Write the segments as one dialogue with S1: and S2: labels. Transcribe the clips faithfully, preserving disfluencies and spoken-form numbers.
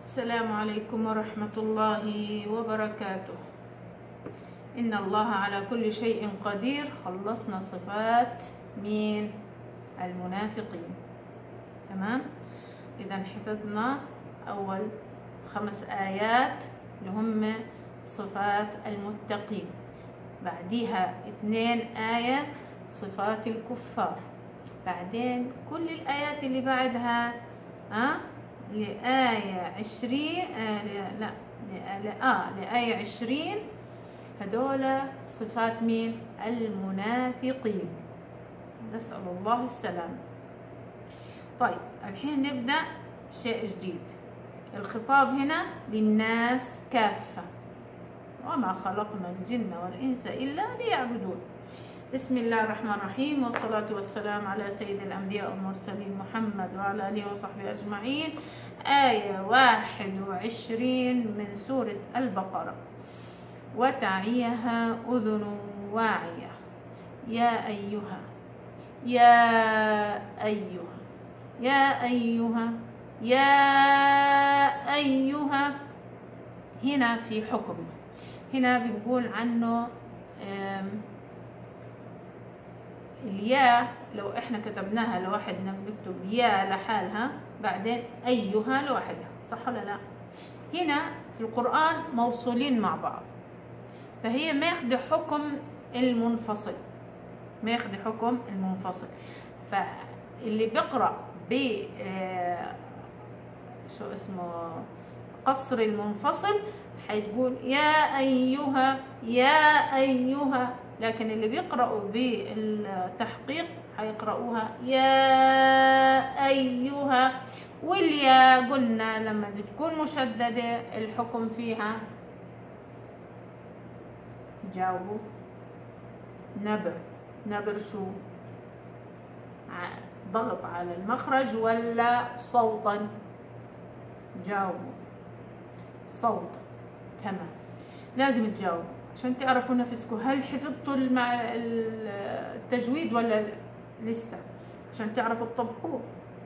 S1: السلام عليكم ورحمة الله وبركاته. إن الله على كل شيء قدير. خلصنا صفات مين؟ المنافقين. تمام؟ إذا حفظنا أول خمس آيات اللي هم صفات المتقين، بعديها اثنين آية صفات الكفار، بعدين كل الآيات اللي بعدها ها لآية عشرين آه لا لا آه لآية عشرين هدول صفات مين؟ المنافقين. نسأل الله السلامة. طيب الحين نبدأ شيء جديد. الخطاب هنا للناس كافة، وما خلقنا الجن والإنس إلا ليعبدون. بسم الله الرحمن الرحيم، والصلاة والسلام على سيد الأنبياء والمرسلين محمد وعلى آله وصحبه أجمعين. آية واحد وعشرين من سورة البقرة. وتعيها أذن واعية يا أيها يا أيها يا أيها يا أيها. هنا في حكم، هنا بنقول عنه الياء لو احنا كتبناها لوحدنا بنكتب يا لحالها، بعدين أيها لوحدها، صح ولا لا؟ هنا في القرآن موصولين مع بعض، فهي ما ياخد حكم المنفصل، ما ياخد حكم المنفصل. فاللي بيقرأ ب شو اسمه قصر المنفصل حيقول يا أيها يا أيها، لكن اللي بيقرأوا بالتحقيق حيقرأوها يا أيها. واليا قلنا لما تكون مشددة الحكم فيها جاوبوا نبر. نبر شو؟ ضغط على المخرج ولا صوتا؟ جاوبوا صوت. تمام، لازم تجاوبوا عشان تعرفوا نفسكم هل حفظتوا التجويد ولا لسه، عشان تعرفوا تطبقوه.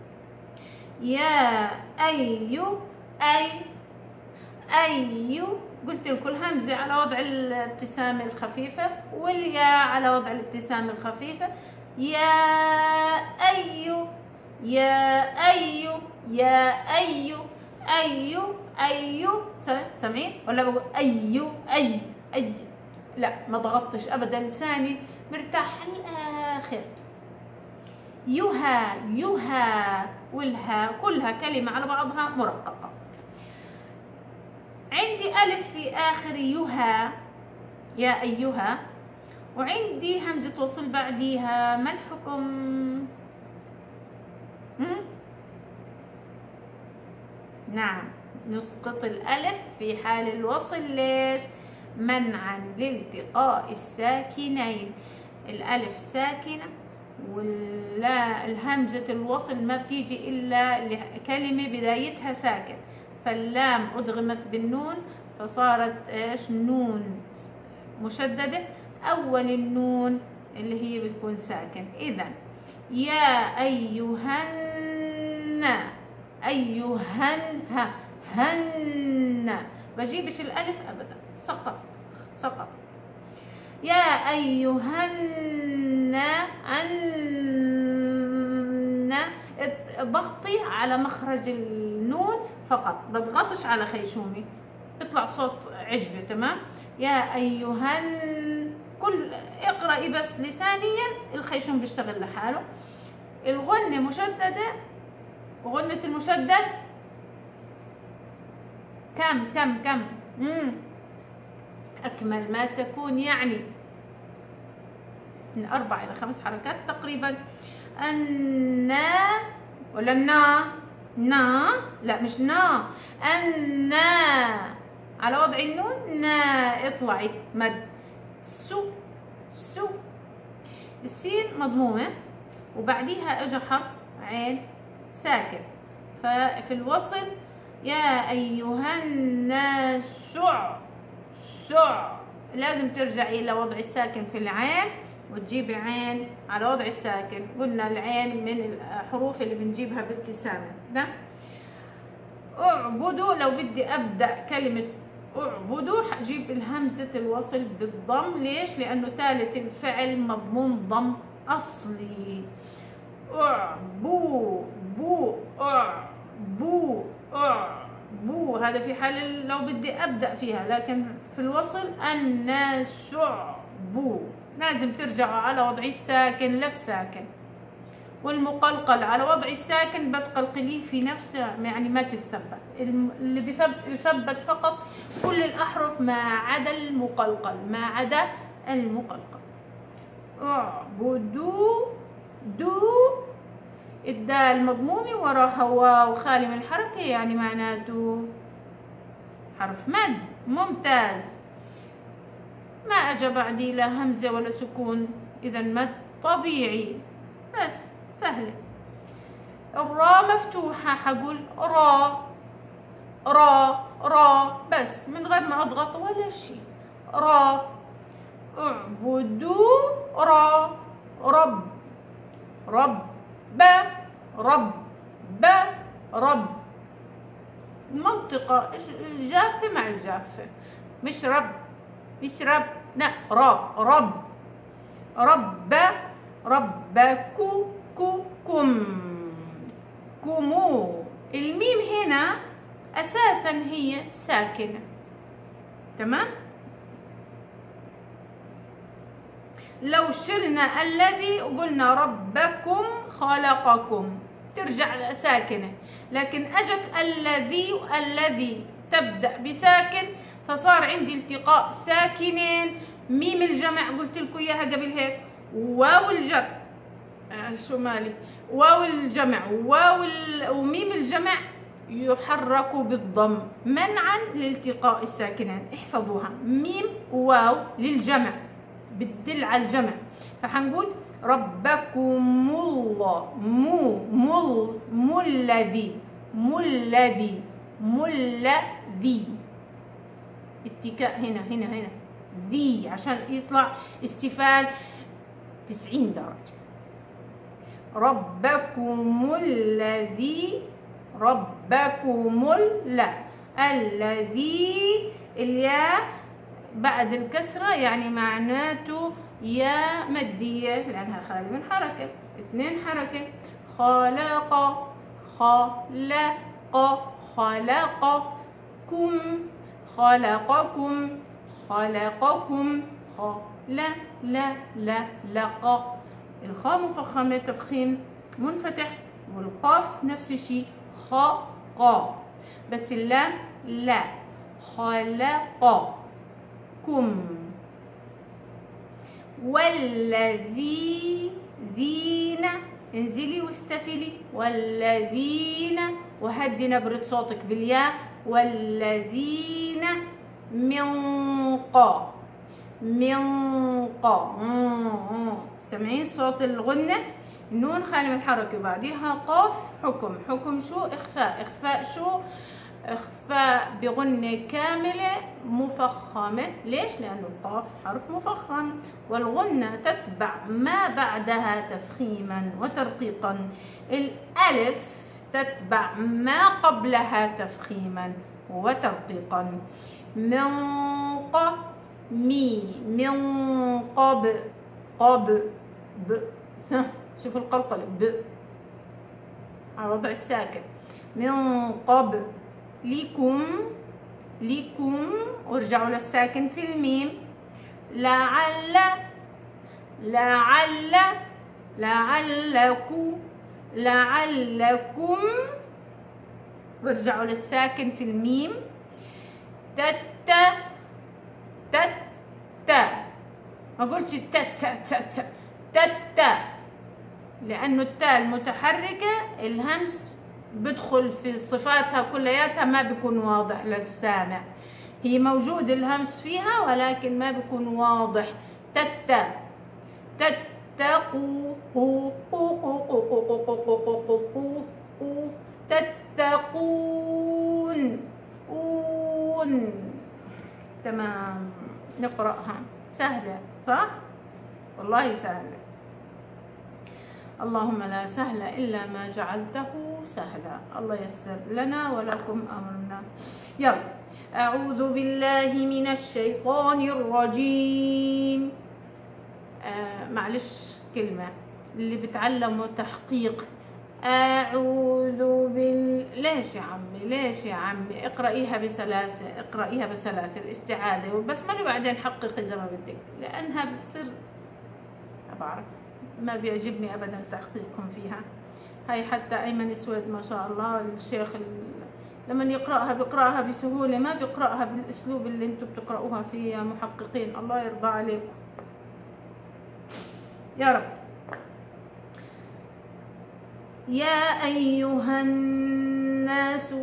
S1: يا أيو أي أيو، قلت لكم همزة على وضع الابتسامة الخفيفة والياء على وضع الابتسامة الخفيفة. يا أيو يا أيو يا أيو أيو أيو. سامعين ولا بقول أيو أي أي؟ لا، ما ضغطتش أبدا، لساني مرتاح الآخر. يها يها، والها كلها كلمة على بعضها مرققة. عندي ألف في آخر يها يا أيها، وعندي همزة وصل بعديها، ما الحكم؟ هم؟ نعم، نسقط الألف في حال الوصل. ليش؟ منعا لالتقاء الساكنين. الألف ساكنة ولا الهمزة الوصل ما بتيجي إلا لكلمة بدايتها ساكن، فاللام أدغمت بالنون فصارت إيش؟ نون مشددة. أول النون اللي هي بتكون ساكن. إذا يا أيهن أيهن ها هن، بجيبش الألف أبدا، سقط سقط. يا أيهن أن، ضغطي على مخرج النون فقط، بضغطش على خيشومي، بيطلع صوت عجبة. تمام؟ يا أيهن، كل اقرأي بس لسانيا، الخيشوم بيشتغل لحاله. الغنة مشددة، غنة المشدد كم كم كم؟ مم. أكمل ما تكون، يعني من أربع إلى خمس حركات تقريبا. النا ولا النا؟ نا، لا مش نا، النا على وضع النون نا، اطلعي مد. سو سو. السين مضمومة وبعديها اجى حرف عين ساكن، ففي الوصل يا أيها الناس سع سع، لازم ترجعي إلى وضع الساكن في العين وتجيبي عين على وضع الساكن. قلنا العين من الحروف اللي بنجيبها بابتسامة. ده أع اعبدوا لو بدي ابدا كلمه اعبدوا حجيب الهمزه الوصل بالضم. ليش؟ لانه ثالث الفعل مضمون ضم اصلي. اعبو بو اعبو اعبو، هذا في حال لو بدي ابدا فيها، لكن في الوصل الناس اعبو لازم ترجعوا على وضع الساكن للساكن، والمقلقل على وضع الساكن بس قلقليه في نفسه، يعني ما تثبت. اللي يثبت فقط كل الأحرف ما عدا المقلقل، ما عدا المقلقل. اعبدوا دو، الدال مضمومة وراها واو خالي من الحركة، يعني معناته حرف مد ممتاز، ما أجا بعدي لا همزة ولا سكون، إذا مد طبيعي بس سهلة. الراء مفتوحة حقول را را را بس من غير ما أضغط ولا شيء. را. اعبدوا را رب رب ب رب ب رب، المنطقة الجافة مع الجافة، مش رب مش رب، لا را رب رب ربكو كو كم كمو. الميم هنا أساسا هي ساكنة، تمام؟ لو شلنا الذي وقلنا ربكم خلقكم ترجع ساكنة، لكن أجت الذي والذي تبدأ بساكن فصار عندي التقاء ساكنين. ميم الجمع قلت لكم إياها قبل هيك، واو الجمع آه شو مالي واو الجمع واو وميم الجمع يحرك بالضم منعا لالتقاء الساكنين. احفظوها، ميم وواو للجمع بتدل على الجمع، فحنقول ربكم الله مو مل ملذي ملذي ملذي، اتكاء هنا هنا هنا ذي عشان يطلع استفال تسعين درجة. ربكم الذي ربكم لا الذي الياء بعد الكسرة يعني معناته يا مادية لأنها خالية من حركة، اثنين حركة. خلق خلق خلقكم خلقكم خلقكم خلا لا لا لق. الخاء مفخمة تفخيم منفتح، والقاف نفس الشيء خا قا، بس اللام لا. خلقكم. والذي ذين انزلي واستفلي، والذين وهدي نبرة صوتك بالياء، والذين من قا من قا سمعين صوت الغنة، نون خالي من الحركة وبعديها قاف حكم. حكم شو؟ إخفاء. إخفاء شو؟ إخفاء بغنة كاملة مفخمة. ليش؟ لأنه القاف حرف مفخم، والغنة تتبع ما بعدها تفخيما وترقيقا. الألف تتبع ما قبلها تفخيما وترقيقا. من ق مي من قب قب ب شوف القلقلة ب على وضع الساكن. من قبل لكم لكم وارجعوا للساكن في الميم. لعل لعل لعلكم لعلكم وارجعوا للساكن في الميم. تت تت ما قلتش تت تت تت لأنه التاء المتحركة الهمس بدخل في صفاتها كلياتها ما بيكون واضح للسامع، هي موجود الهمس فيها ولكن ما بيكون واضح. تتا تتقوا تتقون أون. تمام، نقرأها سهلة صح؟ والله سهلة. اللهم لا سهل إلا ما جعلته سهلا. الله يسر لنا ولكم أمرنا. يلا. أعوذ بالله من الشيطان الرجيم. آه معلش كلمة اللي بتعلموا تحقيق. أعوذ بال ليش يا عمي ليش يا عمي اقرأيها بسلاسل، اقرأيها بسلاسل استعاذة وبسملة وبعدين حققي زي ما بدك، لأنها بتصير ما بعرف ما بيعجبني أبدا تحقيقكم فيها. هاي حتى أيمن سويد ما شاء الله الشيخ لما يقرأها بيقرأها بسهولة، ما بيقرأها بالأسلوب اللي انتم بتقرأوها فيه يا محققين. الله يرضى عليكم يا رب. يا أيها الناس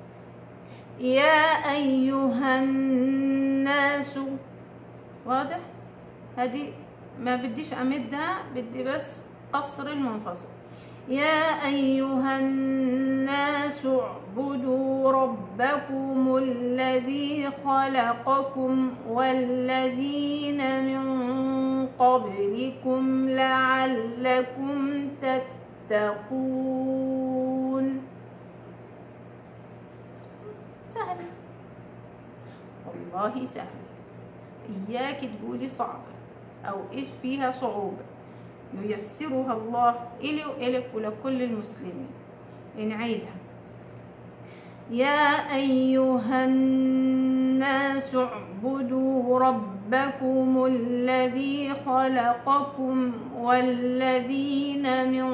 S1: يا أيها الناس. واضح؟ هذه ما بديش أمدها، بدي بس قصر المنفصل. يا أيها الناس اعبدوا ربكم الذي خلقكم والذين من قبلكم لعلكم تتقون. سهل والله سهل. إياك تقولي صعبة أو إيش فيها صعوبة، ييسرها الله إلي وإلك ولكل المسلمين. نعيدها. يا أيها الناس اعبدوا ربكم الذي خلقكم والذين من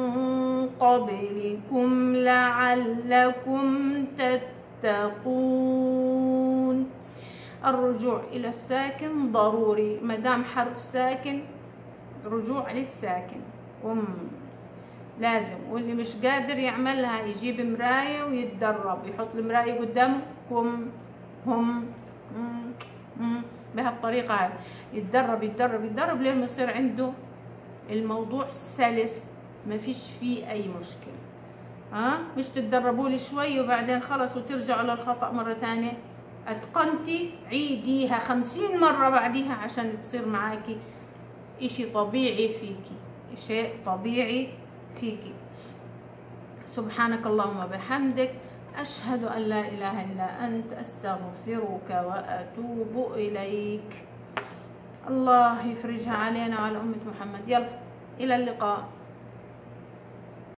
S1: قبلكم لعلكم تتقون. الرجوع إلى الساكن ضروري، مدام حرف ساكن رجوع للساكن قم لازم. واللي مش قادر يعملها يجيب مراية ويتدرب، يحط المراية قدامه قم هم بهالطريقة هاي، يتدرب يتدرب يتدرب لين ما يصير عنده الموضوع سلس ما فيش فيه أي مشكلة. ها مش تتدربوا لي شوي وبعدين خلص وترجعوا للخطأ مرة تانية. أتقنتي عيديها خمسين مرة بعديها عشان تصير معاكي إشي طبيعي فيكي، شيء طبيعي فيكي. سبحانك اللهم وبحمدك أشهد أن لا إله إلا أنت أستغفرك وأتوب إليك. الله يفرجها علينا وعلى أمة محمد. يلا إلى اللقاء.